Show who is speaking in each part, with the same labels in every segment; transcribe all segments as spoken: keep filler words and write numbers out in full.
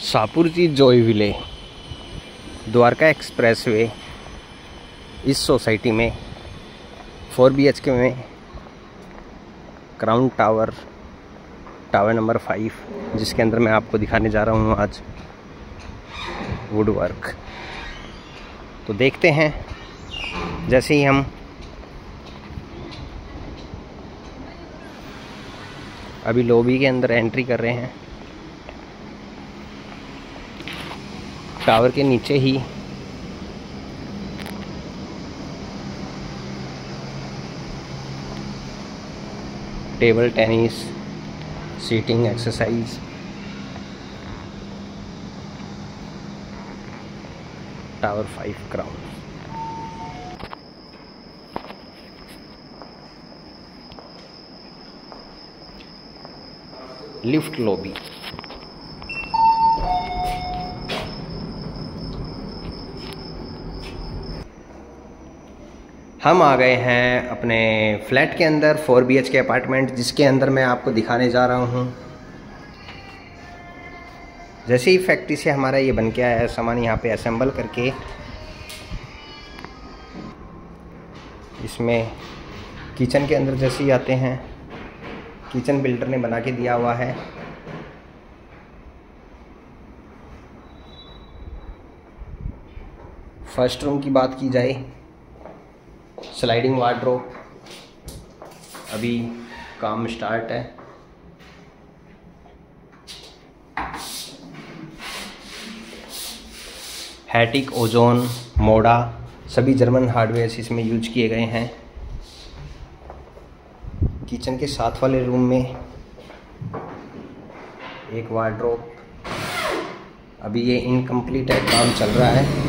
Speaker 1: Shahpur Joyville Dwarka expressway इस society में four B H K में crown tower tower number five, जिसके अंदर मैं आपको दिखाने जा रहा हूँ आज वुड वर्क। तो देखते हैं, जैसे ही हम अभी लॉबी के अंदर एंट्री कर रहे हैं, टावर के नीचे ही table tennis, sitting exercise, tower five crown. Lift lobby. हम आ गए हैं अपने फ्लैट के अंदर, four B H K apartment, जिसके अंदर मैं आपको दिखाने जा रहा हूँ। जैसे ही फैक्ट्री से हमारा ये बन के आया है सामान, यहाँ पे असेंबल करके इसमें किचन के अंदर जैसे ही आते हैं, किचन बिल्डर ने बना के दिया हुआ है। फर्स्ट रूम की बात की जाए, स्लाइडिंग वार्डरोब, अभी काम स्टार्ट है। हैटिक, ओजोन, मोडा, सभी जर्मन हार्डवेयर इसमें यूज किए गए हैं। किचन के साथ वाले रूम में एक वार्डरोब, अभी ये इनकम्प्लीट है, काम चल रहा है।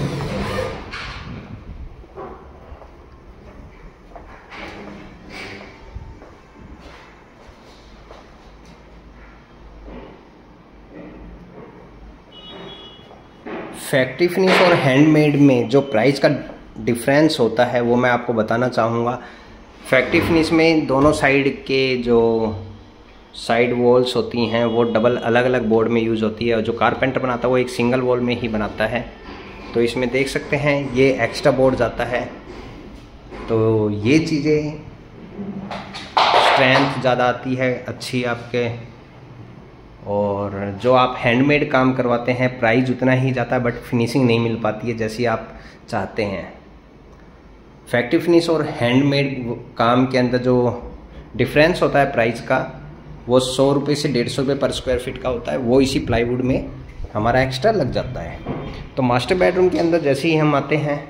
Speaker 1: फैक्ट्री फिनिश और हैंडमेड में जो प्राइस का डिफरेंस होता है वो मैं आपको बताना चाहूँगा। फैक्ट्री फिनिश में दोनों साइड के जो साइड वॉल्स होती हैं वो डबल अलग अलग बोर्ड में यूज़ होती है, और जो कारपेंटर बनाता है वो एक सिंगल वॉल में ही बनाता है। तो इसमें देख सकते हैं ये एक्स्ट्रा बोर्ड जाता है, तो ये चीज़ें स्ट्रेंथ ज़्यादा आती है अच्छी आपके। और जो आप हैंडमेड काम करवाते हैं प्राइस उतना ही जाता है, बट फिनिशिंग नहीं मिल पाती है जैसी आप चाहते हैं। फैक्ट्री फिनिश और हैंडमेड काम के अंदर जो डिफरेंस होता है प्राइस का, वो सौ रुपये से डेढ़ सौ रुपये पर स्क्वायर फीट का होता है, वो इसी प्लाईवुड में हमारा एक्स्ट्रा लग जाता है। तो मास्टर बेडरूम के अंदर जैसे ही हम आते हैं,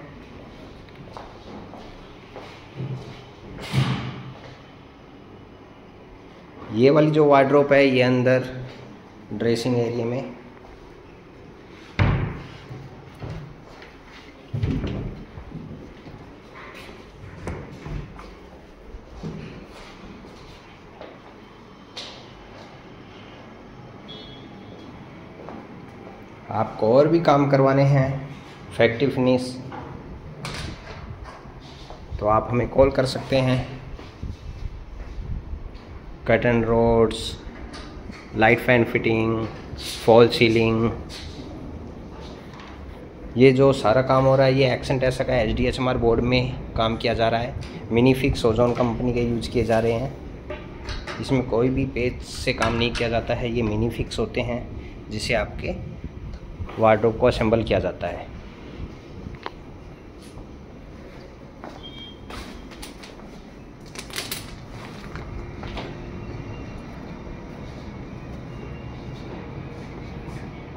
Speaker 1: ये वाली जो वार्डरोब है ये अंदर ड्रेसिंग एरिया में, आपको और भी काम करवाने हैं फैक्ट्री फिनिश, तो आप हमें कॉल कर सकते हैं। Curtain rods, light fan fitting, fall ceiling, ये जो सारा काम हो रहा है ये एक्सेंट ऐसा का H D H M R board में काम किया जा रहा है। मिनीफिक्स ओजोन कंपनी के यूज किए जा रहे हैं। इसमें कोई भी पेज से काम नहीं किया जाता है, ये मिनीफिक्स होते हैं जिसे आपके वार्डरोब को असेंबल किया जाता है।